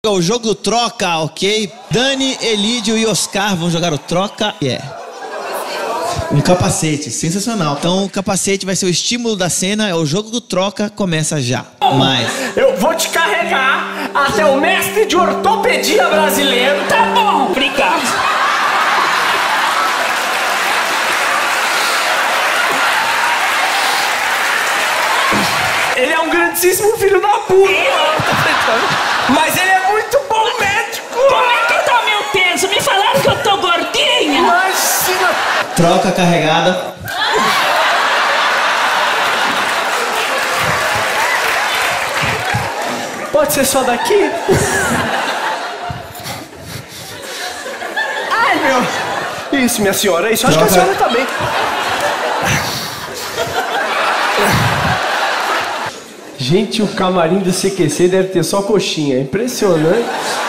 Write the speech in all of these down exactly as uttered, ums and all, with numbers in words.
O jogo do troca, ok? Dani, Elídio e Oscar vão jogar o troca. Yeah. Um capacete, sensacional. Então o capacete vai ser o estímulo da cena, é o jogo do troca, começa já. Mas... eu vou te carregar até o mestre de ortopedia brasileiro, tá bom? Obrigado. Ele é um grandíssimo filho da puta. Mas ele é muito bom médico. Como é que tá meu peso? Me falaram que eu tô gordinha. Imagina. Troca carregada. Pode ser só daqui? Ai, meu. Isso, minha senhora. Isso. Acho Troca. que a senhora tá bem. Gente, o camarim do C Q C deve ter só coxinha. Impressionante.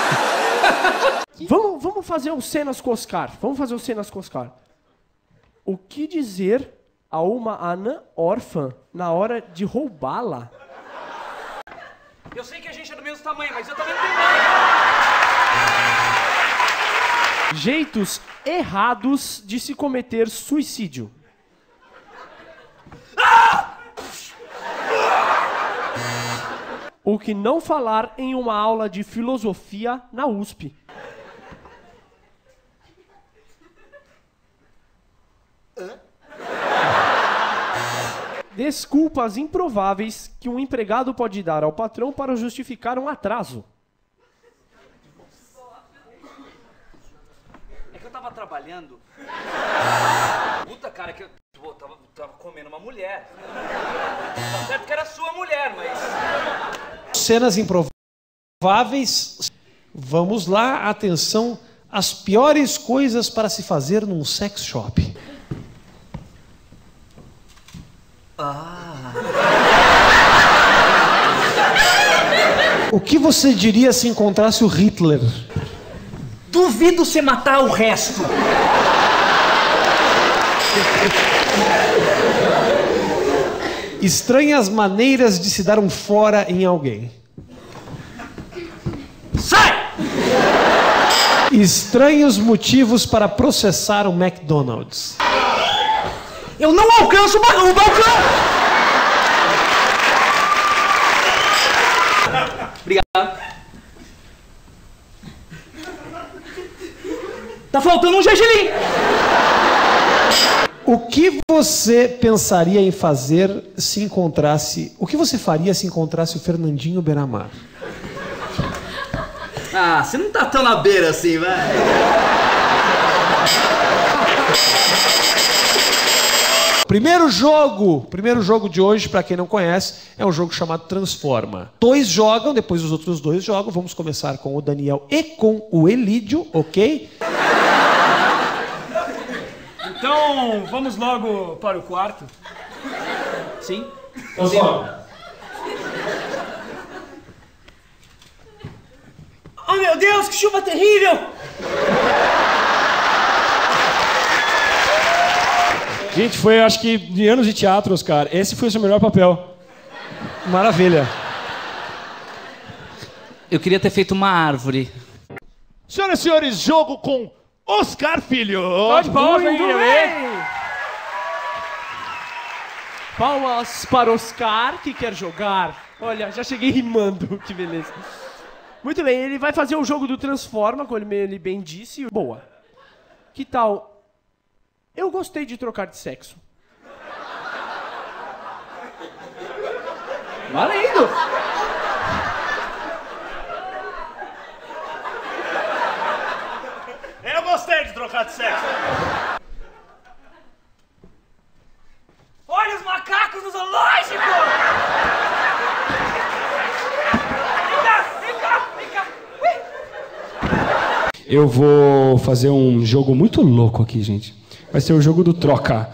Vamos, vamos fazer o cenas com Oscar. Vamos fazer o cenas com Oscar. O que dizer a uma anã órfã na hora de roubá-la? Eu sei que a gente é do mesmo tamanho, mas eu também não tenho mãe. Jeitos errados de se cometer suicídio. Ah! O que não falar em uma aula de filosofia na U S P. Hã? Desculpas improváveis que um empregado pode dar ao patrão para justificar um atraso. É que eu tava trabalhando. Puta, cara, que eu pô, tava, tava comendo uma mulher. Tá certo que era sua mulher, mas... Cenas improváveis. Vamos lá, atenção, as piores coisas para se fazer num sex shop. Ah. O que você diria se encontrasse o Hitler? Duvido você matar o resto. Estranhas maneiras de se dar um fora em alguém. Sai! Estranhos motivos para processar o McDonald's. Eu não alcanço o balcão! Obrigado. Tá faltando um gergelim. O que você pensaria em fazer se encontrasse... O que você faria se encontrasse o Fernandinho Beiramar? Ah, você não tá tão na beira assim, vai. Primeiro jogo, primeiro jogo de hoje, para quem não conhece, é um jogo chamado Transforma. Dois jogam, depois os outros dois jogam. Vamos começar com o Daniel e com o Elídio, ok? Então, vamos logo para o quarto. Sim? Transforma. Oh, meu Deus, que chuva terrível! Gente, foi, acho que, de anos de teatro, Oscar. Esse foi o seu melhor papel. Maravilha. Eu queria ter feito uma árvore. Senhoras e senhores, jogo com Oscar Filho. Pode, pode, muito bem. Palmas para Oscar, que quer jogar. Olha, já cheguei rimando, que beleza. Muito bem, ele vai fazer o jogo do Transforma, como ele bem disse. Boa. Que tal... Eu gostei de trocar de sexo. Valendo! Eu gostei de trocar de sexo. Olha os macacos no zoológico! Vem cá, vem cá, vem cá! Ui. Eu vou fazer um jogo muito louco aqui, gente. Vai ser o jogo do troca.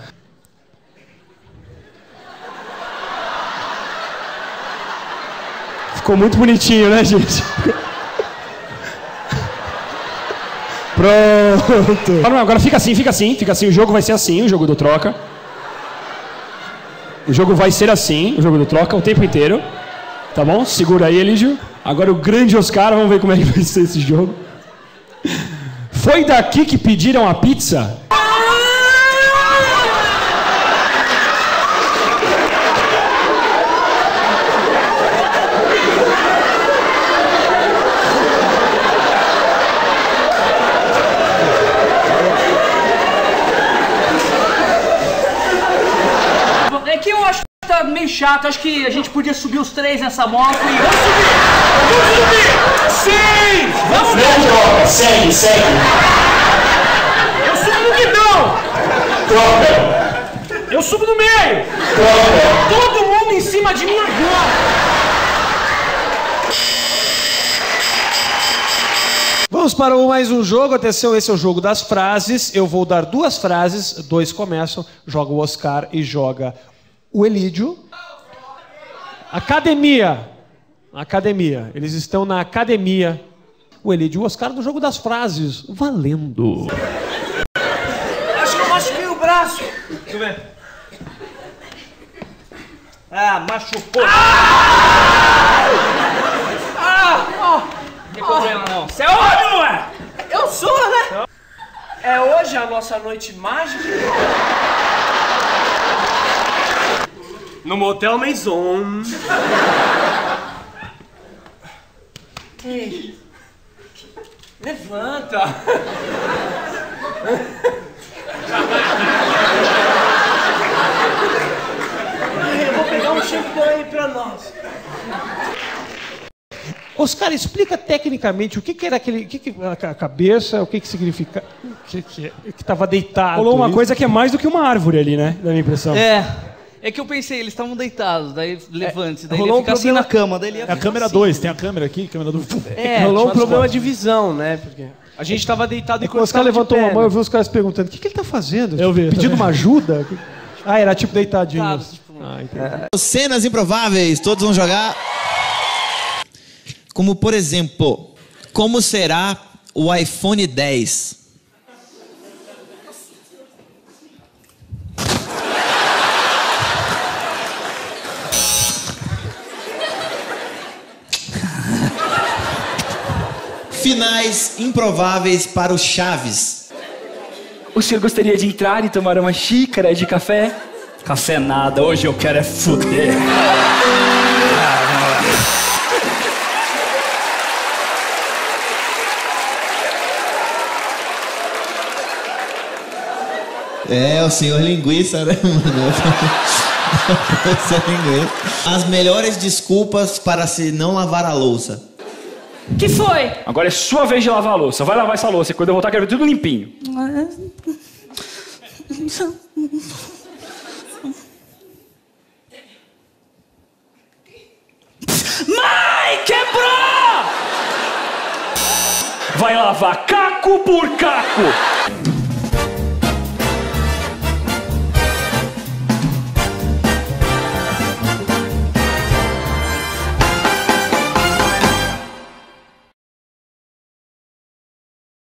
Ficou muito bonitinho, né, gente? Pronto. Agora fica assim, fica assim, fica assim. O jogo vai ser assim, o jogo do troca. O jogo vai ser assim, o jogo do troca, o tempo inteiro. Tá bom? Segura aí, Elídio. Agora o grande Oscar, vamos ver como é que vai ser esse jogo. Foi daqui que pediram a pizza? É que eu acho que tá meio chato. Acho que a gente podia subir os três nessa moto e... Vamos subir! Vamos subir! Sim! Vamos subir! Não, troca! Segue, segue! Eu subo no guidão! Troca! Eu subo no meio! Troca! Todo mundo em cima de mim agora! Vamos para mais um jogo. Atenção, esse é o jogo das frases. Eu vou dar duas frases, dois começam, joga o Oscar e joga o Elídio. Academia. Academia. Eles estão na academia. O Elídio e o Oscar no jogo das frases. Valendo. Acho que eu machuquei o braço. Deixa eu ver. Ah, machucou. Ah! Ah! Não tem problema não. Você é homem ou não é? Eu sou, né? É hoje a nossa noite mágica? No Motel Maison. Ei. Levanta. Eu vou pegar um champanhe pra nós. Oscar, explica tecnicamente o que, que era aquele. O que, que a cabeça, o que, que significa. O que que estava deitado. Rolou uma isso? coisa que é mais do que uma árvore ali, né? Da minha impressão. É. É que eu pensei, eles estavam deitados, daí levante, daí rolou ele ia ficar um assim problema- na cama, daí ele ia É a ficar câmera assim. dois, tem a câmera aqui, câmera do... É, rolou um problema de visão, né? Porque a gente tava deitado É e que o Oscar levantou uma mão e eu vi os caras perguntando: o que, que ele tá fazendo? Eu vi, Pedindo também. uma ajuda? Ah, era tipo deitadinho. Tá, tipo, Ah, entendi. Cenas improváveis, todos vão jogar. Como, por exemplo, como será o iPhone dez? Finais improváveis para o Chaves. O senhor gostaria de entrar e tomar uma xícara de café? Café nada, hoje eu quero é fuder. É, o senhor linguiça, né, mano? O senhor linguiça. As melhores desculpas para se não lavar a louça. Que foi? Agora é sua vez de lavar a louça. Vai lavar essa louça e quando eu voltar quero ver tudo limpinho. Mãe, quebrou! Vai lavar caco por caco.